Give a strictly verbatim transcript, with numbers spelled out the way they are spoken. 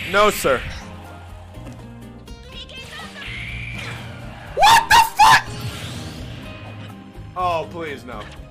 No, sir. What the fuck? Oh, please, no.